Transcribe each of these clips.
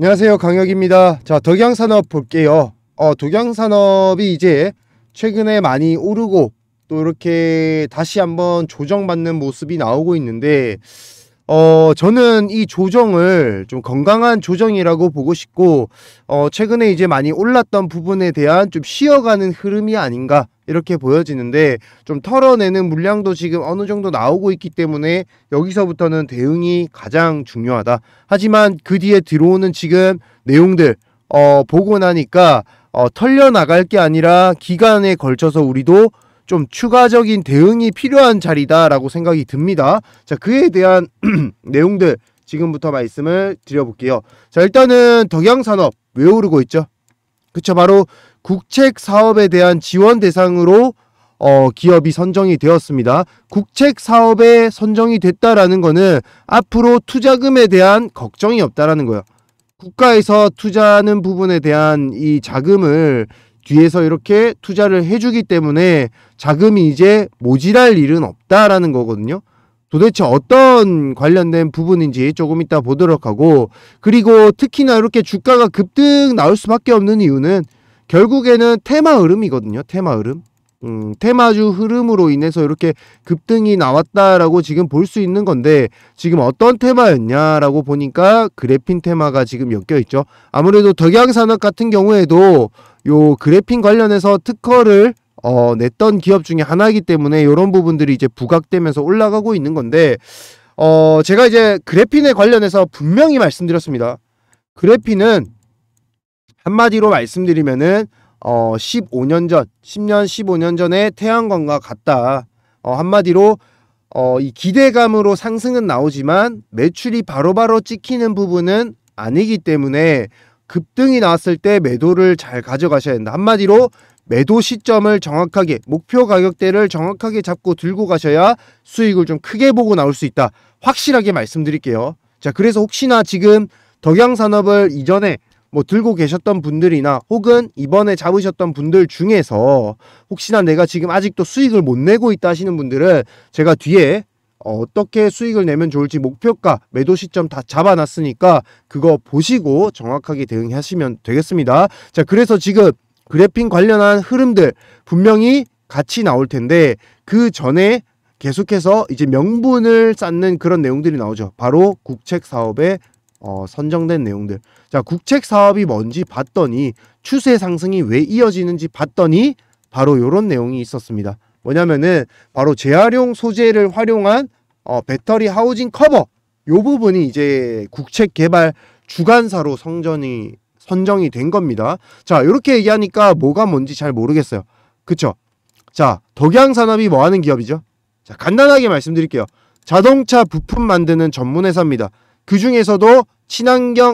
안녕하세요, 강혁입니다. 자, 덕양산업 볼게요. 덕양산업이 이제 최근에 많이 오르고 또 이렇게 다시 한번 조정받는 모습이 나오고 있는데, 저는 이 조정을 좀 건강한 조정이라고 보고 싶고, 최근에 이제 많이 올랐던 부분에 대한 좀 쉬어가는 흐름이 아닌가 이렇게 보여지는데, 좀 털어내는 물량도 지금 어느 정도 나오고 있기 때문에 여기서부터는 대응이 가장 중요하다. 하지만 그 뒤에 들어오는 지금 내용들 보고 나니까 털려나갈 게 아니라 기간에 걸쳐서 우리도 좀 추가적인 대응이 필요한 자리다라고 생각이 듭니다. 자, 그에 대한 내용들 지금부터 말씀을 드려볼게요. 자, 일단은 덕양산업 왜 오르고 있죠? 그쵸, 바로 국책 사업에 대한 지원 대상으로 기업이 선정이 되었습니다. 국책 사업에 선정이 됐다라는 거는 앞으로 투자금에 대한 걱정이 없다라는 거예요. 국가에서 투자하는 부분에 대한 이 자금을 뒤에서 이렇게 투자를 해주기 때문에 자금이 이제 모자랄 일은 없다라는 거거든요. 도대체 어떤 관련된 부분인지 조금 이따 보도록 하고, 그리고 특히나 이렇게 주가가 급등 나올 수밖에 없는 이유는 결국에는 테마 흐름이거든요. 테마 흐름. 테마주 흐름으로 인해서 이렇게 급등이 나왔다라고 지금 볼 수 있는 건데, 지금 어떤 테마였냐라고 보니까 그래핀 테마가 지금 엮여 있죠. 아무래도 덕양산업 같은 경우에도 요 그래핀 관련해서 특허를 냈던 기업 중에 하나이기 때문에 이런 부분들이 이제 부각되면서 올라가고 있는 건데, 제가 이제 그래핀에 관련해서 분명히 말씀드렸습니다. 그래핀은 한마디로 말씀드리면은 15년 전, 10년, 15년 전에 태양광과 같다. 한마디로 이 기대감으로 상승은 나오지만 매출이 바로바로 찍히는 부분은 아니기 때문에 급등이 나왔을 때 매도를 잘 가져가셔야 된다. 한마디로 매도 시점을 정확하게, 목표 가격대를 정확하게 잡고 들고 가셔야 수익을 좀 크게 보고 나올 수 있다. 확실하게 말씀드릴게요. 자, 그래서 혹시나 지금 덕양산업을 이전에 뭐 들고 계셨던 분들이나 혹은 이번에 잡으셨던 분들 중에서 혹시나 내가 지금 아직도 수익을 못 내고 있다 하시는 분들은 제가 뒤에 어떻게 수익을 내면 좋을지 목표가, 매도 시점 다 잡아놨으니까 그거 보시고 정확하게 대응하시면 되겠습니다. 자, 그래서 지금 그래핀 관련한 흐름들 분명히 같이 나올 텐데, 그 전에 계속해서 이제 명분을 쌓는 그런 내용들이 나오죠. 바로 국책 사업에 선정된 내용들. 자, 국책 사업이 뭔지 봤더니, 추세 상승이 왜 이어지는지 봤더니 바로 이런 내용이 있었습니다. 뭐냐면은 바로 재활용 소재를 활용한 배터리 하우징 커버, 요 부분이 이제 국책 개발 주관사로 선정이 된 겁니다. 자, 이렇게 얘기하니까 뭐가 뭔지 잘 모르겠어요. 그쵸? 자, 덕양산업이 뭐 하는 기업이죠? 자, 간단하게 말씀드릴게요. 자동차 부품 만드는 전문 회사입니다. 그 중에서도 친환경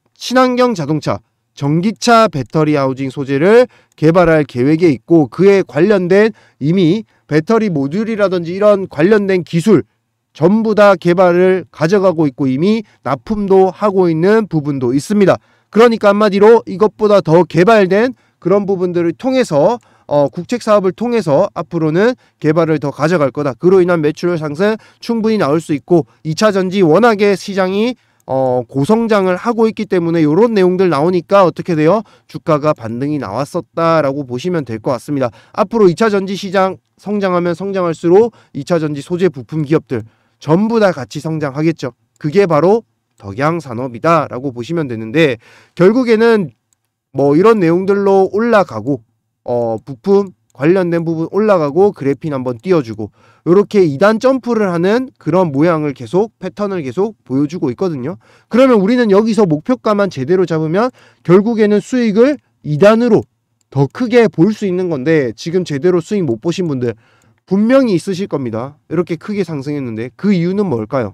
자동차, 전기차 배터리 하우징 소재를 개발할 계획에 있고, 그에 관련된 이미 배터리 모듈이라든지 이런 관련된 기술 전부 다 개발을 가져가고 있고 이미 납품도 하고 있는 부분도 있습니다. 그러니까 한마디로 이것보다 더 개발된 그런 부분들을 통해서 국책 사업을 통해서 앞으로는 개발을 더 가져갈 거다. 그로 인한 매출 상승 충분히 나올 수 있고, 2차 전지 워낙에 시장이 고성장을 하고 있기 때문에 이런 내용들 나오니까 어떻게 돼요? 주가가 반등이 나왔었다라고 보시면 될 것 같습니다. 앞으로 2차 전지 시장 성장하면 성장할수록 2차 전지 소재 부품 기업들 전부 다 같이 성장하겠죠. 그게 바로 덕양산업이다 라고 보시면 되는데, 결국에는 뭐 이런 내용들로 올라가고 부품 관련된 부분 올라가고 그래핀 한번 띄워주고 이렇게 2단 점프를 하는 그런 모양을 계속, 패턴을 계속 보여주고 있거든요. 그러면 우리는 여기서 목표가만 제대로 잡으면 결국에는 수익을 2단으로 더 크게 볼 수 있는 건데, 지금 제대로 수익 못 보신 분들 분명히 있으실 겁니다. 이렇게 크게 상승했는데 그 이유는 뭘까요?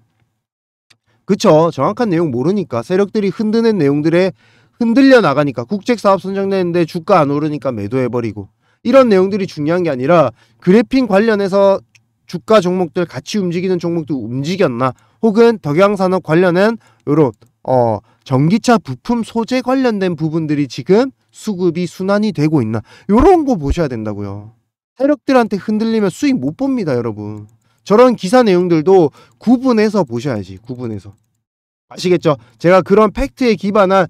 그쵸, 정확한 내용 모르니까, 세력들이 흔드는 내용들에 흔들려 나가니까, 국책사업 선정되는데 주가 안 오르니까 매도해버리고, 이런 내용들이 중요한 게 아니라 그래핀 관련해서 주가 종목들 같이 움직이는 종목도 움직였나, 혹은 덕양산업 관련한 요런 전기차 부품 소재 관련된 부분들이 지금 수급이 순환이 되고 있나, 요런 거 보셔야 된다고요. 세력들한테 흔들리면 수익 못 봅니다, 여러분. 저런 기사 내용들도 구분해서 보셔야지, 구분해서. 아시겠죠? 제가 그런 팩트에 기반한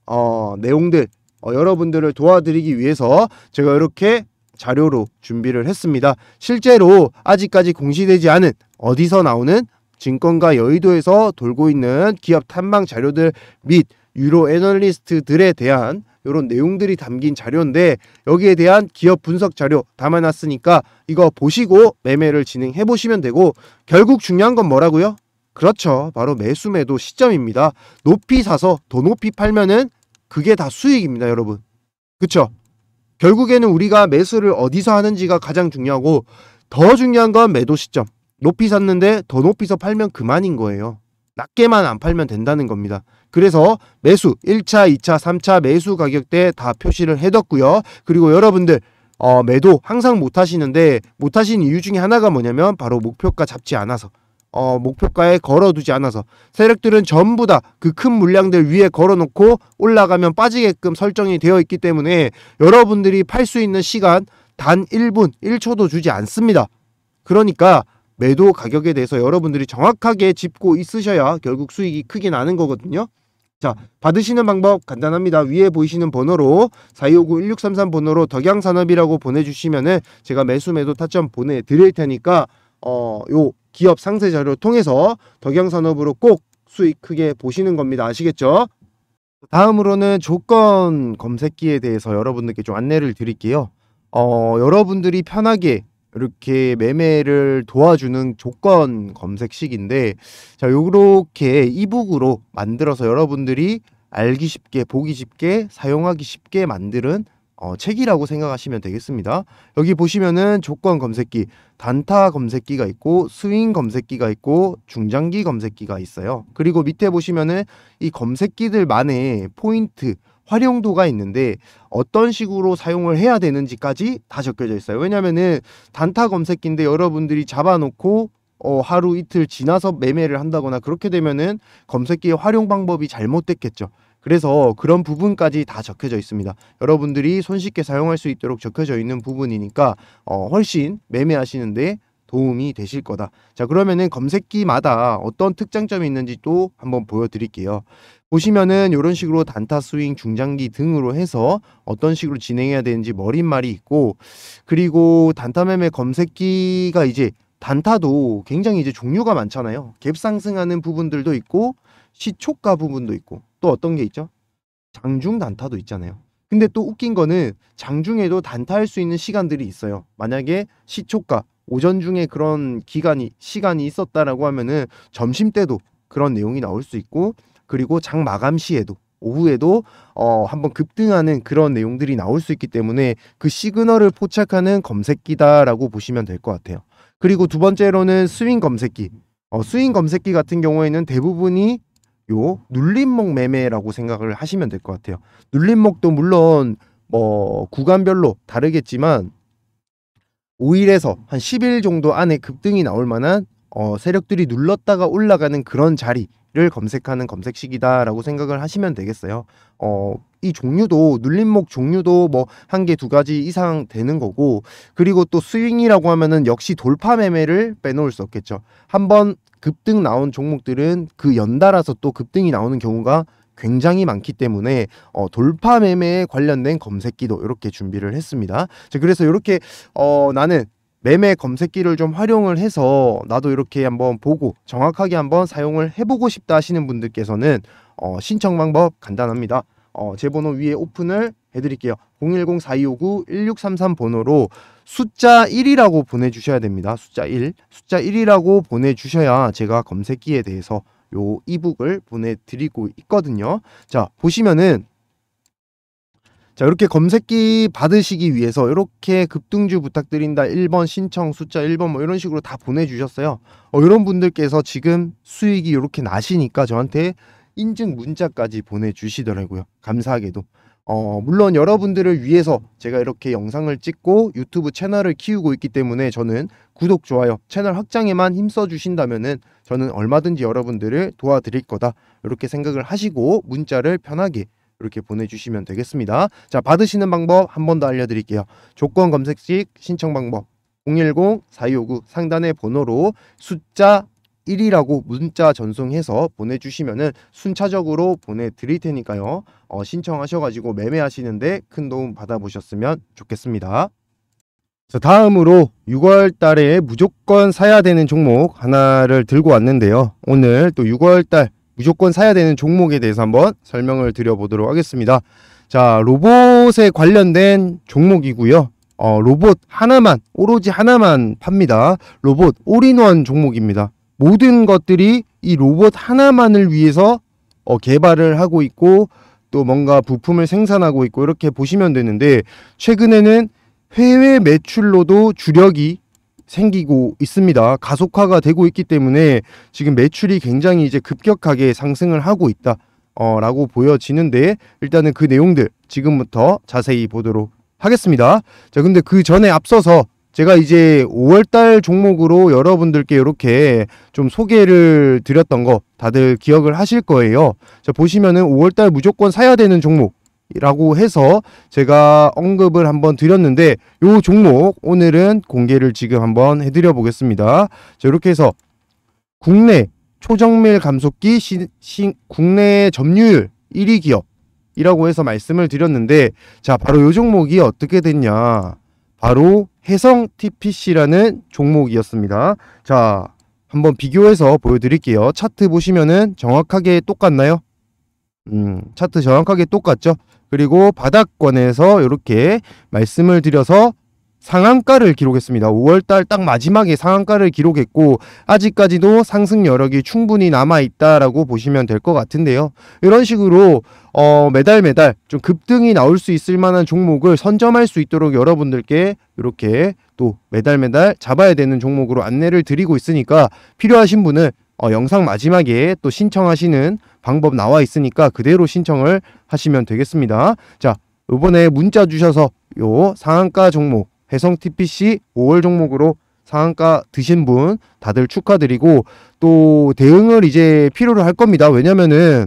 내용들 여러분들을 도와드리기 위해서 제가 이렇게 자료로 준비를 했습니다. 실제로 아직까지 공시되지 않은 어디서 나오는 증권가 여의도에서 돌고 있는 기업 탐방 자료들 및 유로 애널리스트들에 대한 이런 내용들이 담긴 자료인데, 여기에 대한 기업 분석 자료 담아놨으니까 이거 보시고 매매를 진행해 보시면 되고, 결국 중요한 건 뭐라고요? 그렇죠, 바로 매수 매도 시점입니다. 높이 사서 더 높이 팔면은 그게 다 수익입니다, 여러분. 그쵸? 결국에는 우리가 매수를 어디서 하는지가 가장 중요하고, 더 중요한 건 매도 시점. 높이 샀는데 더 높이서 팔면 그만인 거예요. 낮게만 안 팔면 된다는 겁니다. 그래서 매수 1차, 2차, 3차 매수 가격대 다 표시를 해뒀고요. 그리고 여러분들 매도 항상 못 하시는데, 못 하시는 이유 중에 하나가 뭐냐면 바로 목표가 잡지 않아서, 목표가에 걸어두지 않아서, 세력들은 전부 다 그 큰 물량들 위에 걸어놓고 올라가면 빠지게끔 설정이 되어 있기 때문에 여러분들이 팔 수 있는 시간 단 1분, 1초도 주지 않습니다. 그러니까 매도 가격에 대해서 여러분들이 정확하게 짚고 있으셔야 결국 수익이 크게 나는 거거든요. 자, 받으시는 방법 간단합니다. 위에 보이시는 번호로 4259-1633 번호로 덕양산업이라고 보내주시면은 제가 매수 매도 타점 보내드릴 테니까 요 기업 상세 자료 통해서 덕양산업으로 꼭 수익 크게 보시는 겁니다. 아시겠죠? 다음으로는 조건 검색기에 대해서 여러분들께 좀 안내를 드릴게요. 여러분들이 편하게 이렇게 매매를 도와주는 조건 검색식인데, 자, 요렇게 이북으로 만들어서 여러분들이 알기 쉽게, 보기 쉽게, 사용하기 쉽게 만드는 책이라고 생각하시면 되겠습니다. 여기 보시면은 조건 검색기, 단타 검색기가 있고, 스윙 검색기가 있고, 중장기 검색기가 있어요. 그리고 밑에 보시면은 이 검색기들만의 포인트, 활용도가 있는데 어떤 식으로 사용을 해야 되는지까지 다 적혀져 있어요. 왜냐면은 단타 검색기인데 여러분들이 잡아놓고 하루 이틀 지나서 매매를 한다거나 그렇게 되면은 검색기의 활용 방법이 잘못됐겠죠. 그래서 그런 부분까지 다 적혀져 있습니다. 여러분들이 손쉽게 사용할 수 있도록 적혀져 있는 부분이니까 훨씬 매매하시는데 도움이 되실 거다. 자, 그러면은 검색기마다 어떤 특장점이 있는지 또 한번 보여드릴게요. 보시면은 이런 식으로 단타, 스윙, 중장기 등으로 해서 어떤 식으로 진행해야 되는지 머릿말이 있고, 그리고 단타 매매 검색기가 이제 단타도 굉장히 이제 종류가 많잖아요. 갭 상승하는 부분들도 있고, 시초가 부분도 있고, 또 어떤 게 있죠? 장중 단타도 있잖아요. 근데 또 웃긴 거는 장중에도 단타할 수 있는 시간들이 있어요. 만약에 시초가 오전 중에 그런 시간이 있었다라고 하면은 점심 때도 그런 내용이 나올 수 있고, 그리고 장 마감 시에도 오후에도 한번 급등하는 그런 내용들이 나올 수 있기 때문에 그 시그널을 포착하는 검색기다라고 보시면 될 것 같아요. 그리고 두 번째로는 스윙 검색기. 스윙 검색기 같은 경우에는 대부분이 요 눌림목 매매라고 생각을 하시면 될 것 같아요. 눌림목도 물론 뭐 구간별로 다르겠지만 5일에서 한 10일 정도 안에 급등이 나올 만한 세력들이 눌렀다가 올라가는 그런 자리를 검색하는 검색식이다라고 생각을 하시면 되겠어요. 이 종류도 눌림목 종류도 뭐 한 개, 두 가지 이상 되는 거고, 그리고 또 스윙이라고 하면은 역시 돌파 매매를 빼놓을 수 없겠죠. 한번 급등 나온 종목들은 그 연달아서 또 급등이 나오는 경우가 굉장히 많기 때문에 돌파 매매에 관련된 검색기도 이렇게 준비를 했습니다. 자, 그래서 이렇게 나는 매매 검색기를 좀 활용을 해서 나도 이렇게 한번 보고 정확하게 한번 사용을 해보고 싶다 하시는 분들께서는 신청 방법 간단합니다. 제 번호 위에 오픈을 해드릴게요. 010-4259-1633 번호로 숫자 1이라고 보내주셔야 됩니다. 숫자 1이라고 보내주셔야 제가 검색기에 대해서 요 이북을 보내드리고 있거든요. 자, 보시면은 자, 이렇게 검색기 받으시기 위해서 이렇게 급등주 부탁드린다 1번 신청 숫자 1번 뭐 이런 식으로 다 보내주셨어요. 이런 분들께서 지금 수익이 이렇게 나시니까 저한테 인증 문자까지 보내주시더라고요. 감사하게도. 물론 여러분들을 위해서 제가 이렇게 영상을 찍고 유튜브 채널을 키우고 있기 때문에 저는 구독, 좋아요, 채널 확장에만 힘써 주신다면은 저는 얼마든지 여러분들을 도와드릴 거다, 이렇게 생각을 하시고 문자를 편하게 이렇게 보내주시면 되겠습니다. 자, 받으시는 방법 한 번 더 알려드릴게요. 조건 검색식 신청 방법 010-4259 상단의 번호로 숫자 1이라고 문자 전송해서 보내주시면은 순차적으로 보내드릴 테니까요. 신청하셔가지고 매매하시는데 큰 도움 받아보셨으면 좋겠습니다. 자, 다음으로 6월 달에 무조건 사야 되는 종목 하나를 들고 왔는데요. 오늘 또 6월 달 무조건 사야 되는 종목에 대해서 한번 설명을 드려보도록 하겠습니다. 자, 로봇에 관련된 종목이고요. 로봇 하나만, 오로지 하나만 팝니다. 로봇 올인원 종목입니다. 모든 것들이 이 로봇 하나만을 위해서 개발을 하고 있고 또 뭔가 부품을 생산하고 있고 이렇게 보시면 되는데, 최근에는 해외 매출로도 주력이 생기고 있습니다. 가속화가 되고 있기 때문에 지금 매출이 굉장히 이제 급격하게 상승을 하고 있다 라고 보여지는데, 일단은 그 내용들 지금부터 자세히 보도록 하겠습니다. 자, 근데 그 전에 앞서서 제가 이제 5월달 종목으로 여러분들께 이렇게 좀 소개를 드렸던 거 다들 기억을 하실 거예요. 자, 보시면은 5월달 무조건 사야 되는 종목이라고 해서 제가 언급을 한번 드렸는데, 요 종목 오늘은 공개를 지금 한번 해드려 보겠습니다. 자, 이렇게 해서 국내 초정밀 감속기 국내 점유율 1위 기업이라고 해서 말씀을 드렸는데, 자, 바로 요 종목이 어떻게 됐냐, 바로 해성 TPC라는 종목이었습니다. 자, 한번 비교해서 보여드릴게요. 차트 보시면은 정확하게 똑같나요? 차트 정확하게 똑같죠? 그리고 바닥권에서 이렇게 말씀을 드려서 상한가를 기록했습니다. 5월달 딱 마지막에 상한가를 기록했고, 아직까지도 상승 여력이 충분히 남아있다라고 보시면 될 것 같은데요. 이런 식으로 매달 좀 급등이 나올 수 있을 만한 종목을 선점할 수 있도록 여러분들께 이렇게 또 매달 잡아야 되는 종목으로 안내를 드리고 있으니까, 필요하신 분은 영상 마지막에 또 신청하시는 방법 나와 있으니까 그대로 신청을 하시면 되겠습니다. 자, 이번에 문자 주셔서 요 상한가 종목 해성 TPC 5월 종목으로 상한가 드신 분 다들 축하드리고, 또 대응을 이제 필요로 할 겁니다. 왜냐면은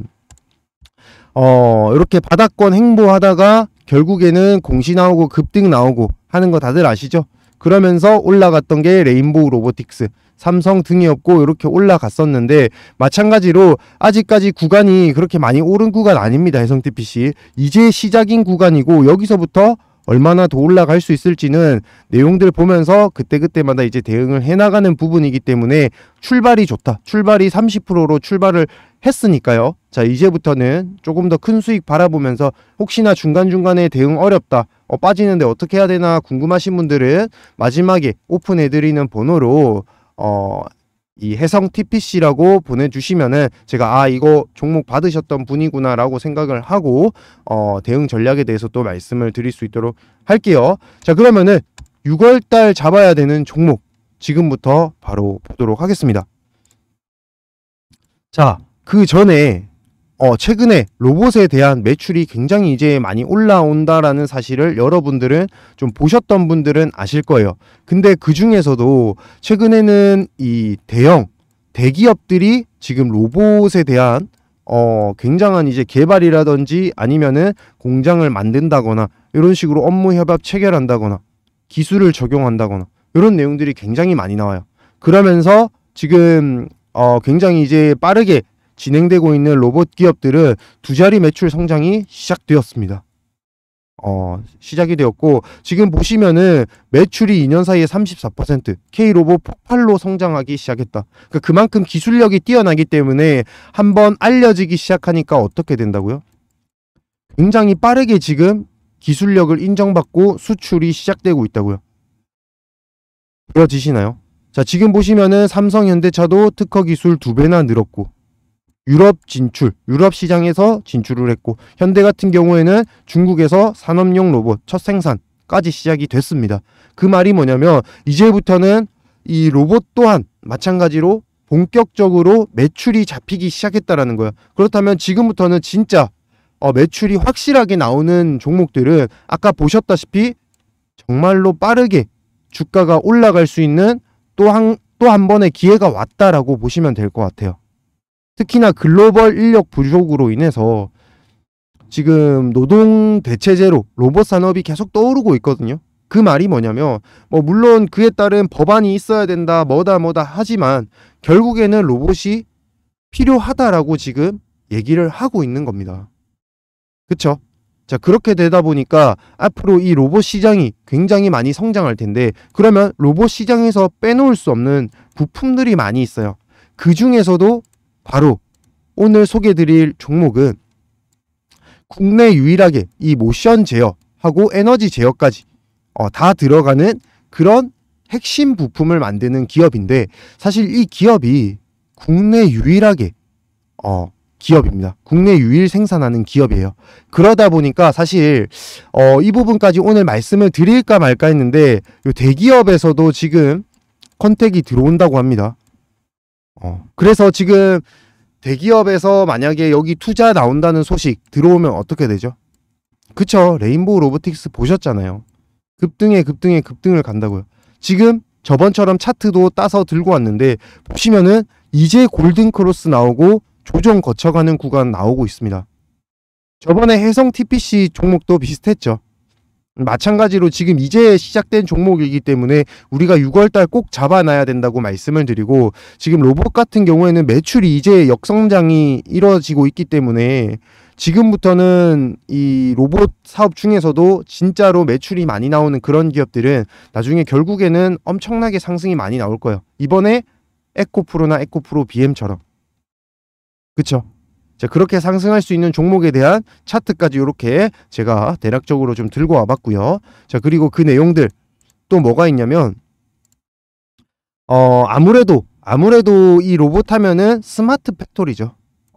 이렇게 바닥권 행보하다가 결국에는 공시 나오고 급등 나오고 하는 거 다들 아시죠? 그러면서 올라갔던 게 레인보우 로보틱스, 삼성 등이 없고 이렇게 올라갔었는데, 마찬가지로 아직까지 구간이 그렇게 많이 오른 구간 아닙니다. 해성 TPC 이제 시작인 구간이고, 여기서부터 얼마나 더 올라갈 수 있을지는 내용들 보면서 그때그때마다 이제 대응을 해나가는 부분이기 때문에 출발이 좋다. 출발이 30%로 출발을 했으니까요. 자, 이제부터는 조금 더 큰 수익 바라보면서, 혹시나 중간중간에 대응 어렵다, 빠지는데 어떻게 해야 되나 궁금하신 분들은 마지막에 오픈해드리는 번호로 이 해성 TPC라고 보내주시면은 제가 이거 종목 받으셨던 분이구나 라고 생각을 하고 대응 전략에 대해서 또 말씀을 드릴 수 있도록 할게요. 자, 그러면은 6월달 잡아야 되는 종목 지금부터 바로 보도록 하겠습니다. 자, 그 전에 최근에 로봇에 대한 매출이 굉장히 이제 많이 올라온다라는 사실을 여러분들은 좀 보셨던 분들은 아실 거예요. 근데 그 중에서도 최근에는 이 대기업들이 지금 로봇에 대한 굉장한 이제 개발이라든지 아니면은 공장을 만든다거나 이런 식으로 업무 협약 체결한다거나 기술을 적용한다거나 이런 내용들이 굉장히 많이 나와요. 그러면서 지금 굉장히 이제 빠르게 진행되고 있는 로봇 기업들은 두 자리 매출 성장이 시작되었습니다. 시작이 되었고, 지금 보시면은 매출이 2년 사이에 34% K로봇 폭발로 성장하기 시작했다. 그러니까 그만큼 기술력이 뛰어나기 때문에 한번 알려지기 시작하니까 어떻게 된다고요? 굉장히 빠르게 지금 기술력을 인정받고 수출이 시작되고 있다고요. 보여지시나요? 자, 지금 보시면은 삼성, 현대차도 특허 기술 2배나 늘었고, 유럽 시장에서 진출을 했고, 현대 같은 경우에는 중국에서 산업용 로봇 첫 생산까지 시작이 됐습니다. 그 말이 뭐냐면, 이제부터는 이 로봇 또한 마찬가지로 본격적으로 매출이 잡히기 시작했다라는 거예요. 그렇다면 지금부터는 진짜 매출이 확실하게 나오는 종목들은 아까 보셨다시피 정말로 빠르게 주가가 올라갈 수 있는 또 한 번의 기회가 왔다라고 보시면 될 것 같아요. 특히나 글로벌 인력 부족으로 인해서 지금 노동 대체제로 로봇 산업이 계속 떠오르고 있거든요. 그 말이 뭐냐면 뭐 물론 그에 따른 법안이 있어야 된다 뭐다 하지만 결국에는 로봇이 필요하다라고 지금 얘기를 하고 있는 겁니다. 그쵸? 자, 그렇게 되다 보니까 앞으로 이 로봇 시장이 굉장히 많이 성장할 텐데, 그러면 로봇 시장에서 빼놓을 수 없는 부품들이 많이 있어요. 그 중에서도 바로 오늘 소개드릴 종목은 국내 유일하게 이 모션 제어하고 에너지 제어까지 다 들어가는 그런 핵심 부품을 만드는 기업인데, 사실 이 기업이 국내 유일하게 기업입니다. 국내 유일 생산하는 기업이에요. 그러다 보니까 사실 이 부분까지 오늘 말씀을 드릴까 말까 했는데, 요 대기업에서도 지금 컨택이 들어온다고 합니다. 그래서 지금 대기업에서 만약에 여기 투자 나온다는 소식 들어오면 어떻게 되죠? 그쵸, 레인보우 로보틱스 보셨잖아요. 급등을 간다고요. 지금 저번처럼 차트도 따서 들고 왔는데 보시면은 이제 골든 크로스 나오고 조정 거쳐가는 구간 나오고 있습니다. 저번에 해성 TPC 종목도 비슷했죠. 마찬가지로 지금 이제 시작된 종목이기 때문에 우리가 6월달 꼭 잡아놔야 된다고 말씀을 드리고, 지금 로봇 같은 경우에는 매출이 이제 역성장이 이루어지고 있기 때문에 지금부터는 이 로봇 사업 중에서도 진짜로 매출이 많이 나오는 그런 기업들은 나중에 결국에는 엄청나게 상승이 많이 나올 거예요. 이번에 에코프로나 에코프로 BM처럼. 그쵸? 자, 그렇게 상승할 수 있는 종목에 대한 차트까지 이렇게 제가 대략적으로 좀 들고 와봤고요. 자, 그리고 그 내용들 또 뭐가 있냐면 아무래도 이 로봇 하면은 스마트 팩토리죠.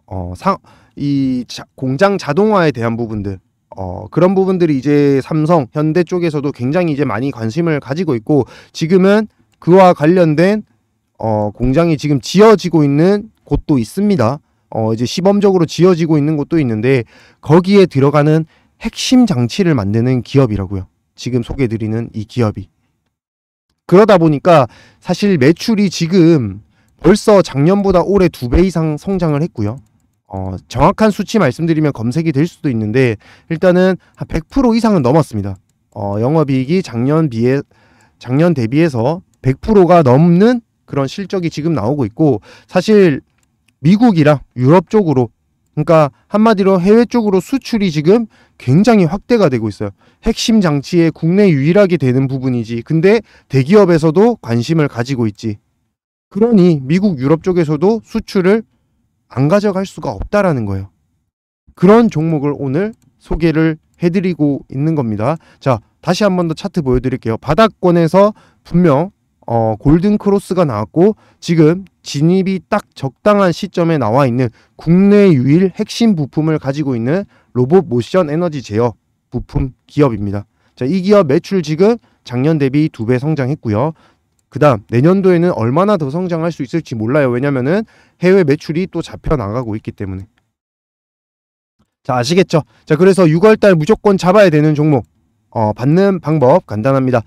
공장 자동화에 대한 부분들, 그런 부분들이 이제 삼성, 현대 쪽에서도 굉장히 이제 많이 관심을 가지고 있고, 지금은 그와 관련된 공장이 지금 지어지고 있는 곳도 있습니다. 이제 시범적으로 지어지고 있는 곳도 있는데, 거기에 들어가는 핵심 장치를 만드는 기업이라고요. 지금 소개해드리는 이 기업이. 그러다 보니까 사실 매출이 지금 벌써 작년보다 올해 2배 이상 성장을 했고요. 정확한 수치 말씀드리면 검색이 될 수도 있는데, 일단은 한 100% 이상은 넘었습니다. 영업이익이 작년 대비해서 100%가 넘는 그런 실적이 지금 나오고 있고, 사실 미국이랑 유럽 쪽으로, 그러니까 한마디로 해외 쪽으로 수출이 지금 굉장히 확대가 되고 있어요. 핵심 장치에 국내 유일하게 되는 부분이지. 근데 대기업에서도 관심을 가지고 있지. 그러니 미국 유럽 쪽에서도 수출을 안 가져갈 수가 없다라는 거예요. 그런 종목을 오늘 소개를 해드리고 있는 겁니다. 자, 다시 한 번 더 차트 보여드릴게요. 바닥권에서 분명 골든 크로스가 나왔고, 지금 진입이 딱 적당한 시점에 나와 있는 국내 유일 핵심 부품을 가지고 있는 로봇 모션 에너지 제어 부품 기업입니다. 자, 이 기업 매출 지금 작년 대비 2배 성장했고요. 그 다음 내년도에는 얼마나 더 성장할 수 있을지 몰라요. 왜냐면은 해외 매출이 또 잡혀 나가고 있기 때문에. 자, 아시겠죠? 자, 그래서 6월달 무조건 잡아야 되는 종목, 받는 방법 간단합니다.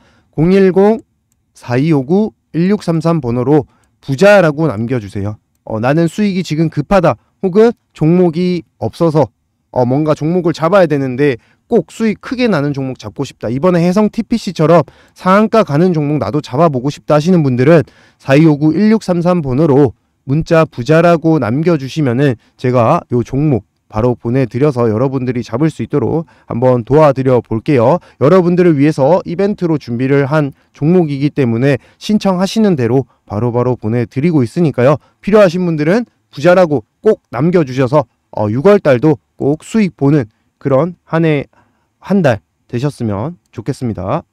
010-4259-1633 번호로 부자라고 남겨주세요. 나는 수익이 지금 급하다, 혹은 종목이 없어서 뭔가 종목을 잡아야 되는데 꼭 수익 크게 나는 종목 잡고 싶다, 이번에 해성 TPC처럼 상한가 가는 종목 나도 잡아보고 싶다 하시는 분들은 4259-1633 번호로 문자 부자라고 남겨주시면은 제가 요 종목 바로 보내드려서 여러분들이 잡을 수 있도록 한번 도와드려 볼게요. 여러분들을 위해서 이벤트로 준비를 한 종목이기 때문에 신청하시는 대로 바로바로 보내드리고 있으니까요. 필요하신 분들은 부자라고 꼭 남겨주셔서 6월달도 꼭 수익 보는 그런 한 해 한 달 되셨으면 좋겠습니다.